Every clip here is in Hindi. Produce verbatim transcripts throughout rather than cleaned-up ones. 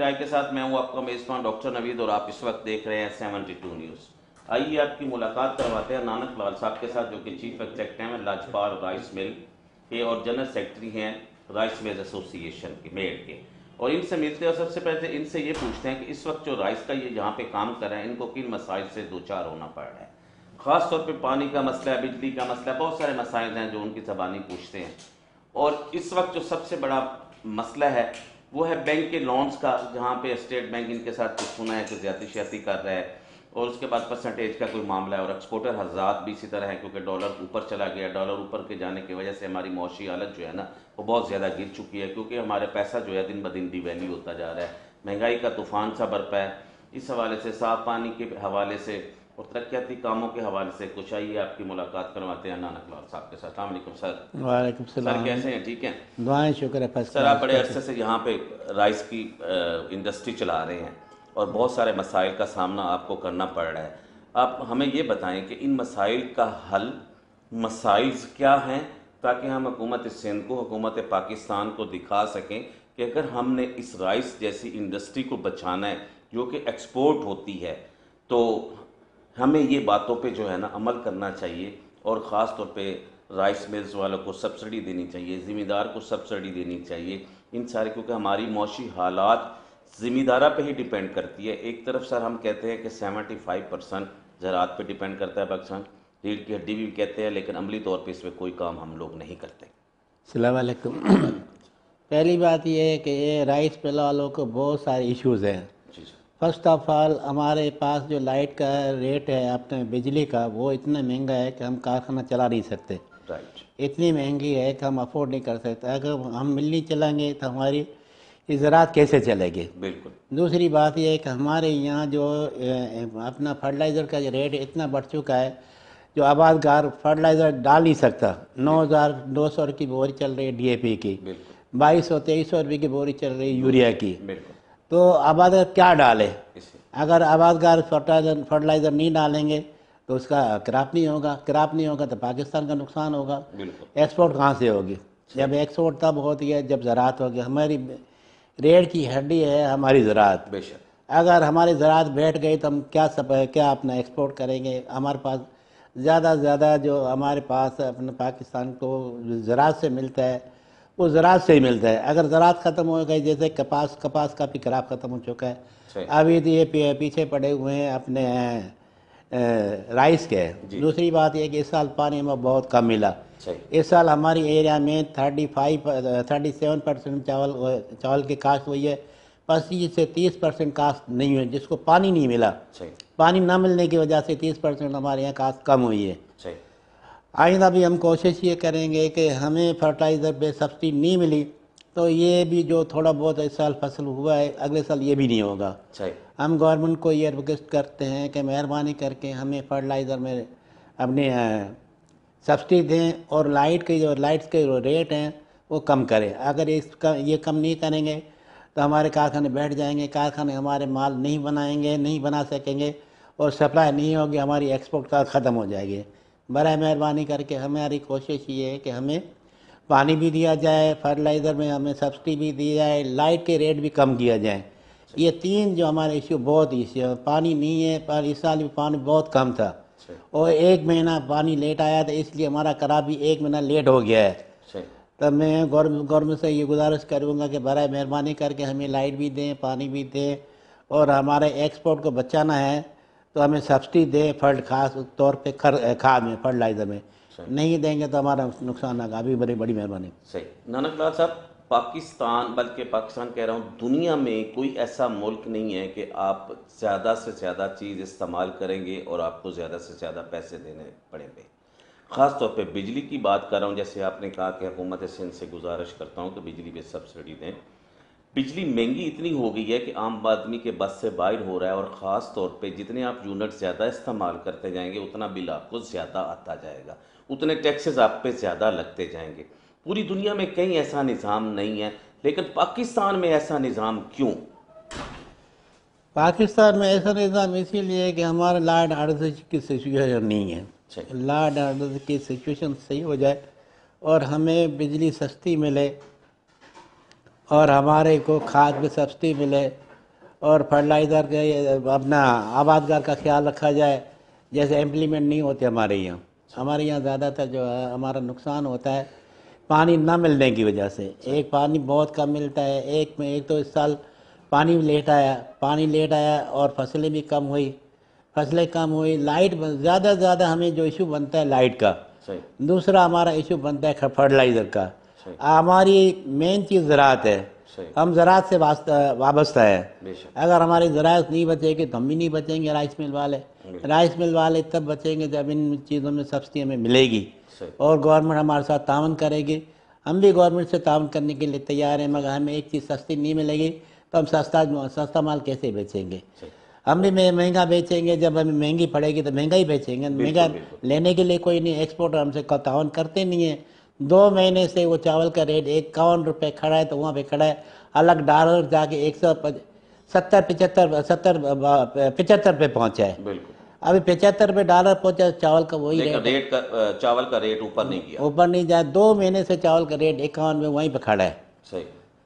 राय के साथ मैं हूं आपका मेजबान डॉक्टर नवीद और आप इस वक्त देख रहे हैं सेवेंटी टू न्यूज़। आइए आपकी मुलाकात करवाते हैं नानक लाल साहब के साथ, जो कि चीफ एग्जेक्टिव हैं लाजपाल राइस मिल के और जनरल सेक्रेटरी हैं राइस मिल्स एसोसिएशन के मेड के। और इनसे मिलते हैं और सबसे पहले इनसे ये पूछते हैं कि इस वक्त जो राइस का ये जहाँ पे काम कर रहे हैं, इनको किन मसाइल से दो चार होना पड़ रहा है। ख़ास तौर पे पानी का मसला है, बिजली का मसला है, बहुत सारे मसाइल हैं जो उनकी ज़बानी पूछते हैं। और इस वक्त जो सबसे बड़ा मसला है वो है बैंक के लोन्स का, जहाँ पे स्टेट बैंक इनके साथ कुछ सुना है कि ज़्यादा श्याती कर रहा है, और उसके बाद परसेंटेज का कोई मामला है। और एक्सपोर्टर हज़ात भी इसी तरह है, क्योंकि डॉलर ऊपर चला गया। डॉलर ऊपर के जाने की वजह से हमारी मौशी हालत जो है ना वो बहुत ज़्यादा गिर चुकी है, क्योंकि हमारे पैसा जो है दिन ब दिन डिवैल्यू होता जा रहा है। महंगाई का तूफान सा बरपा है। इस हवाले से, साफ पानी के हवाले से और तरक्याती कामों के हवाले से कुछ आइए आपकी मुलाकात करवाते हैं नानक लाल साहब के साथ। अस्सलाम वालेकुम सर। वालेकुम सलाम। सर कैसे हैं? ठीक हैं? दुआएं, शुक्र है। सर आप बड़े अरसे से यहाँ पे राइस की इंडस्ट्री चला रहे हैं और बहुत सारे मसाइल का सामना आपको करना पड़ रहा है। आप हमें ये बताएं कि इन मसाइल का हल, मसाइल क्या हैं, ताकि हम हुकूमत सिंध को, हुकूमत पाकिस्तान को दिखा सकें कि अगर हमने इस राइस जैसी इंडस्ट्री को बचाना है जो कि एक्सपोर्ट होती है, तो हमें ये बातों पे जो है ना अमल करना चाहिए। और ख़ास तौर पे राइस मिल्स वालों को सब्सिडी देनी चाहिए, ज़िम्मेदार को सब्सिडी देनी चाहिए, इन सारे, क्योंकि हमारी मौशी हालात ज़िम्मेदारा पे ही डिपेंड करती है। एक तरफ सर हम कहते हैं कि सेवेंटी फाइव परसेंट ज़राअत पे डिपेंड करता है पाकिस्तान, रीढ़ की हड्डी भी कहते हैं, लेकिन अमली तौर पे इस पर कोई काम हम लोग नहीं करते। अस्सलाम वालेकुम। पहली बात यह है कि ये राइस मिल वालों को बहुत सारे इश्यूज़ हैं। जी सर। फर्स्ट ऑफ ऑल, हमारे पास जो लाइट का रेट है, अपने बिजली का, वो इतना महंगा है कि हम कारखाना चला नहीं सकते। राइट। इतनी महंगी है कि हम अफोर्ड नहीं कर सकते। अगर हम मिल नहीं चलाएंगे तो हमारी ज़राअत कैसे चलेगी? बिल्कुल। दूसरी बात यह है कि हमारे यहाँ जो ए, अपना फर्टिलाइज़र का जो रेट इतना बढ़ चुका है, जो आबादगार फर्टिलाइज़र डाल नहीं सकता। नौ हज़ार दो सौ की बोरी चल रही है डी ए पी की, बाईस सौ तेईस सौ रुपये की बोरी चल रही है यूरिया की। तो आबादगार क्या डाले? अगर आबादगार फर्टिलाइज़र फर्टिलाइज़र नहीं डालेंगे तो उसका क्रॉप नहीं होगा। क्रॉप नहीं होगा तो पाकिस्तान का नुकसान होगा। एक्सपोर्ट कहाँ से होगी? जब एक्सपोर्ट तब होती है जब ज़राअत होगी। हमारी रीढ़ की हड्डी है हमारी ज़राअत। बेशक। अगर हमारी ज़राअत बैठ गई तो हम क्या सब क्या अपना एक्सपोर्ट करेंगे? हमारे पास ज़्यादा से ज़्यादा जो हमारे पास अपने पाकिस्तान को ज़राअत से मिलता है वो ज़राअत से ही मिलता है। अगर ज़राअत ख़त्म हो गई, जैसे कपास कपास का भी क्रॉप ख़त्म हो चुका है, अभी तो ये पीछे पड़े हुए हैं अपने राइस के। दूसरी बात यह कि इस साल पानी हमें बहुत कम मिला। इस साल हमारी एरिया में thirty five thirty seven percent चावल चावल की काश्त हुई है, पच्चीस से तीस परसेंट काश्त नहीं हुई, जिसको पानी नहीं मिला। पानी ना मिलने की वजह से तीस परसेंट हमारे यहाँ काश्त कम हुई है। आइंदा भी हम कोशिश ये करेंगे कि हमें फर्टिलाइज़र पे सब्सिडी नहीं मिली तो ये भी जो थोड़ा बहुत इस साल फसल हुआ है, अगले साल ये भी नहीं होगा। हम गवर्नमेंट को ये रिक्वेस्ट करते हैं कि मेहरबानी करके हमें फर्टिलाइज़र में अपने सब्सिडी दें और लाइट के जो लाइट्स के जो रेट हैं वो कम करें। अगर इसका ये कम नहीं करेंगे तो हमारे कारखाने बैठ जाएंगे, कारखाने हमारे माल नहीं बनाएंगे, नहीं बना सकेंगे और सप्लाई नहीं होगी, हमारी एक्सपोर्ट का ख़त्म हो जाएगी। बराए मेहरबानी करके हमारी कोशिश ये है कि हमें पानी भी दिया जाए, फर्टिलाइज़र में हमें सब्सिडी भी दी जाए, लाइट के रेट भी कम किया जाए। ये तीन जो हमारे इश्यू बहुत इश्यू है। पानी नहीं है, पर इस साल भी पानी बहुत कम था और एक महीना पानी लेट आया था, इसलिए हमारा क्रॉप भी एक महीना लेट हो गया है। तब मैं गवर्नमेंट से ये गुजारिश करूँगा कि बराए मेहरबानी करके हमें लाइट भी दें, पानी भी दें, और हमारे एक्सपोर्ट को बचाना है तो हमें सब्सिडी दें फर्ट खास तौर पे खर खाद में, फर्टिलाइज़र में। नहीं देंगे तो हमारा नुकसान होगा। अभी बड़ी बड़ी मेहरबानी। सही। नानक लाल साहब, पाकिस्तान, बल्कि पाकिस्तान कह रहा हूँ, दुनिया में कोई ऐसा मुल्क नहीं है कि आप ज़्यादा से ज़्यादा चीज़ इस्तेमाल करेंगे और आपको ज़्यादा से ज़्यादा पैसे देने पड़ेंगे। ख़ास तौर पे बिजली की बात कर रहा हूँ। जैसे आपने कहा कि हुकूमत सिंध से गुजारिश करता हूँ कि बिजली पे सब्सिडी दें। बिजली महंगी इतनी हो गई है कि आम आदमी के बस से बाहर हो रहा है, और ख़ास तौर पे जितने आप यूनिट ज़्यादा इस्तेमाल करते जाएंगे उतना बिल आपको ज़्यादा आता जाएगा, उतने टैक्सेस आप पे ज़्यादा लगते जाएंगे। पूरी दुनिया में कहीं ऐसा निज़ाम नहीं है, लेकिन पाकिस्तान में ऐसा निज़ाम क्यों? पाकिस्तान में ऐसा निज़ाम इसीलिए है कि हमारा लॉ एंड ऑर्डर की सिचुएशन नहीं है। लॉ एंड ऑर्डर की सिचुएशन सही हो जाए और हमें बिजली सस्ती मिले और हमारे को खाद में सब्सिडी मिले और फर्टिलाइज़र के अपना आबादगार का ख्याल रखा जाए, जैसे इम्प्लीमेंट नहीं होते हमारे यहाँ। हमारे यहाँ ज़्यादातर जो है हमारा नुकसान होता है पानी ना मिलने की वजह से। एक पानी बहुत कम मिलता है, एक में एक तो इस साल पानी लेट आया पानी लेट आया और फसलें भी कम हुई फसलें कम हुई लाइट ज़्यादा से ज़्यादा हमें जो इशू बनता है लाइट का। सही। दूसरा हमारा इशू बनता है फर्टिलाइज़र का। सही। हमारी मेन चीज़ ज़राअत है। सही। हम ज़राअत से वास्ता वाबस्ता है। बेशक। अगर हमारी ज़राअत नहीं बचेगी तो हम भी नहीं बचेंगे। राइस मिल वाले राइस मिल वाले तब बचेंगे जब इन चीज़ों में सब्सिडी हमें मिलेगी और गवर्नमेंट हमारे साथ ताउन करेगी। हम भी गवर्नमेंट से ताउन करने के लिए तैयार हैं, मगर हमें एक चीज़ सस्ती नहीं मिलेगी तो हम सस्ता सस्ता माल कैसे बेचेंगे? हम भी महंगा बेचेंगे, जब हमें महंगी पड़ेगी तो महंगा ही बेचेंगे। महंगा लेने के लिए कोई नहीं, एक्सपोर्टर हमसे ताउन करते नहीं है। दो महीने से वो चावल का रेट इक्यावन रुपये खड़ा है तो वहाँ पे खड़ा है, अलग डॉलर जाके एक सौ सत्तर पिचहत्तर सत्तर पिचहत्तर पे पहुँचा है। बिल्कुल। अभी पिचहत्तर रुपये डॉलर पहुँचा चावल का, वही रेट रेट का चावल का रेट ऊपर नहीं गया, ऊपर नहीं जाए। दो महीने से चावल का रेट इक्यावन में वहीं पे खड़ा है। सही।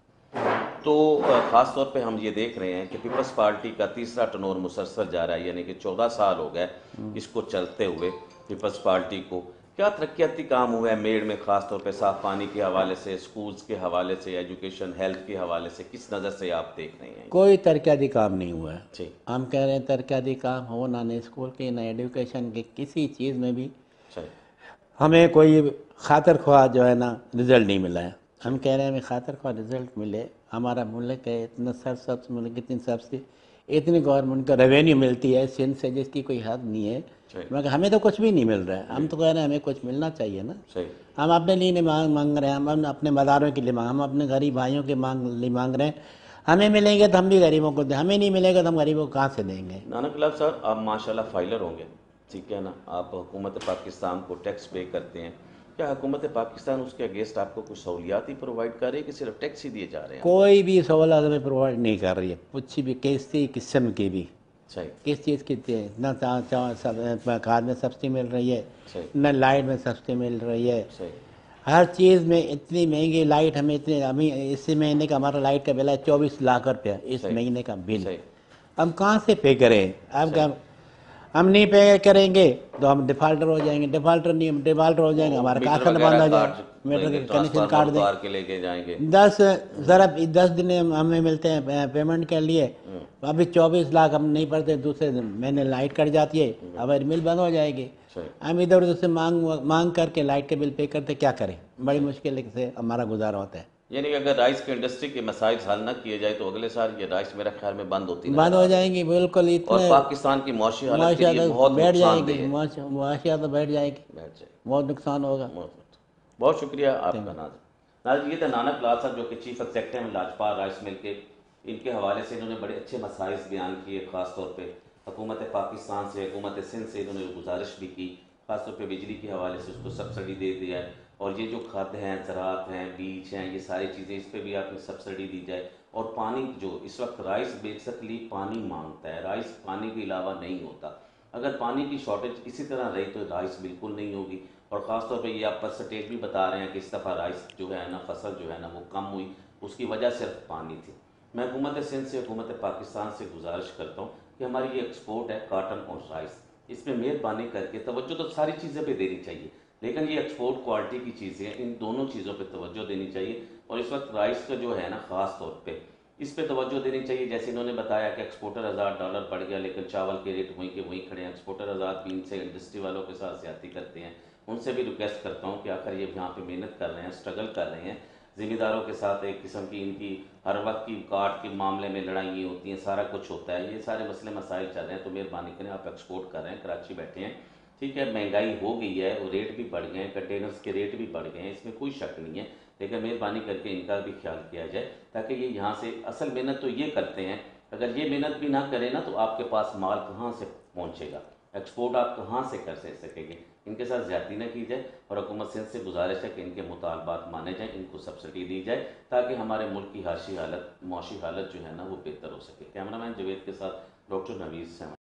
तो ख़ास तौर पे हम ये देख रहे हैं कि पीपल्स पार्टी का तीसरा टर्नओवर मुसलसल जा रहा है, यानी कि चौदह साल हो गए इसको चलते हुए पीपल्स पार्टी को। क्या तरक्याती काम हुआ है मेड़ में, ख़ास तौर पे साफ पानी के हवाले से, स्कूल्स के हवाले से, एजुकेशन हेल्थ के हवाले से, किस नज़र से आप देख रहे हैं? कोई तरक्याती काम नहीं हुआ है। जी। हम कह रहे हैं तरक्याती काम हो ना, न स्कूल के ना एजुकेशन के, किसी चीज़ में भी सही हमें कोई खातर ख्वाह जो है ना रिज़ल्ट नहीं मिला है। हम कह रहे हैं हमें खातर ख्वाह रिज़ल्ट मिले। हमारा मुल्क है इतना सर सब मुल्क इतनी सबसे इतनी गवर्नमेंट का रेवेन्यू मिलती है सिंध से जिसकी कोई हद नहीं है, मगर हमें तो कुछ भी नहीं मिल रहा है। हम तो कह रहे हैं हमें कुछ मिलना चाहिए ना। सही। हम अपने लिए नहीं मांग मांग रहे हैं, हम अपने मदारों के लिए मांग हम अपने गरीब भाइयों के मांग लिए मांग रहे हैं। हमें मिलेंगे तो हम भी गरीबों को दें, हमें नहीं मिलेगा तो हम गरीबों को कहाँ से देंगे? नानक लाल साहब, आप माशाल्लाह फाइलर होंगे, ठीक है ना, आप हुकूमत पाकिस्तान को टैक्स पे करते हैं। क्या हुकूमत पाकिस्तान उसके अगेंस्ट आपको कुछ सहूलियात ही प्रोवाइड कर रही है कि सिर्फ टैक्स ही दिए जा रहे हैं? कोई भी सहूलत हमें प्रोवाइड नहीं कर रही है, कुछ भी किसी किस्म की भी। सही। किस चीज़ की न सब खाद में सब्सिडी मिल रही है, सही। न लाइट में सब्सिडी मिल रही है। सही। हर चीज़ में इतनी महंगी लाइट, हमें इतने अभी इसी महीने का हमारा लाइट का बिल है चौबीस लाख रुपया, इस महीने का बिल। हम कहाँ से पे करें? अब हम नहीं पे करेंगे तो हम डिफाल्टर हो जाएंगे, डिफाल्टर नहीं हम डिफाल्टर हो जाएंगे, हमारा कारखाना बंद हो जाएगा, मीटर कनेक्शन काट दें के लेके जाएंगे। दस ज़रा दस दिन हमें मिलते हैं पेमेंट के लिए, अभी चौबीस लाख हम नहीं भरते, दूसरे दिन महीने लाइट कट जाती है, हमारी मिल बंद हो जाएगी। हम इधर उधर से मांग मांग करके लाइट के बिल पे करते, क्या करें? बड़ी मुश्किल से हमारा गुजारा होता है। यानी कि अगर राइस की इंडस्ट्री के मसाइल हल न किए जाए तो अगले साल ये राइस मेरे ख्याल में बंद होती बंद हो जाएंगी बिल्कुल। इतने और पाकिस्तान की मौशी हालत के लिए बहुत बैठ नुकसानदेह जाएगी, है। मुआशिया तो बैठ जाएगी, बैठ जाएगी, बहुत नुकसान होगा। बहुत शुक्रिया आपका नाज़िर। नाज़िर, ये थे नानक लाल साहब जो कि चीफ एग्जेक्टिव हैं लाजपाल राइस मिल के। इनके हवाले से इन्होंने बड़े अच्छे मसाइल बयान किए, ख़ास तौर पे हुकूमत पाकिस्तान से, हुकूमत सिंध से इन्होंने गुजारिश भी की, ख़ासतौर पे बिजली के हवाले से उसको सब्सिडी दे दिया है, और ये जो खाद्य हैं, ज़राअत हैं, बीज हैं, ये सारी चीज़ें, इस पर भी आपने सब्सिडी दी जाए। और पानी जो इस वक्त राइस बेसिकली पानी मांगता है, राइस पानी के अलावा नहीं होता। अगर पानी की शॉर्टेज इसी तरह रही तो राइस बिल्कुल नहीं होगी। और ख़ासतौर पे ये आप परसेंटेज भी बता रहे हैं कि इस दफ़ा राइस जो है ना, फसल जो है ना वो कम हुई, उसकी वजह सिर्फ पानी थी। मैं हुकूमत सिंध से, हुकूमत पाकिस्तान से गुजारिश करता हूँ कि हमारी ये एक्सपोर्ट है कॉटन और राइस, इसमें मेहरबानी करके तवज्जो तो सारी चीज़ें पे देनी चाहिए, लेकिन ये एक्सपोर्ट क्वालिटी की चीज़ें, इन दोनों चीज़ों पे तवज्जो देनी चाहिए। और इस वक्त राइस का जो है ना, ख़ास तौर पे इस पे तवज्जो देनी चाहिए। जैसे इन्होंने बताया कि एक्सपोर्टर हज़ार डॉलर बढ़ गया, लेकिन चावल के रेट वहीं के वहीं खड़े हैं। एक्सपोर्टर हज़ार बीन से इंडस्ट्री वालों के साथ ज्यादती करते हैं। उनसे भी रिक्वेस्ट करता हूँ कि आखिर ये यहाँ पे मेहनत कर रहे हैं, स्ट्रगल कर रहे हैं, ज़िम्मेदारों के साथ एक किस्म की इनकी हर वक्त की काट के मामले में लड़ाई होती हैं, सारा कुछ होता है, ये सारे मसले मसाइल चल रहे हैं। तो मेहरबानी करें, आप एक्सपोर्ट कर रहे हैं, कराची बैठे हैं, ठीक है, महंगाई हो गई है, वो रेट भी बढ़ गए हैं, कंटेनर्स के रेट भी बढ़ गए हैं, इसमें कोई शक नहीं है, लेकिन मेहरबानी करके इनका भी ख्याल किया जाए, ताकि ये यहाँ से असल मेहनत तो ये करते हैं, अगर ये मेहनत भी ना करें ना तो आपके पास माल कहाँ से पहुँचेगा, एक्सपोर्ट आप कहाँ से कर सकेंगे। इनके साथ ज्यादती न की जाए, और हुकूमत सिंध से गुजारिश है कि इनके मुतालबात माने जाएँ, इनको सब्सिडी दी जाए, ताकि हमारे मुल्क की हाशी हालत, मौशी हालत जो है ना वो बेहतर हो सके। कैमरामैन जवेद के साथ डॉक्टर नवीद से।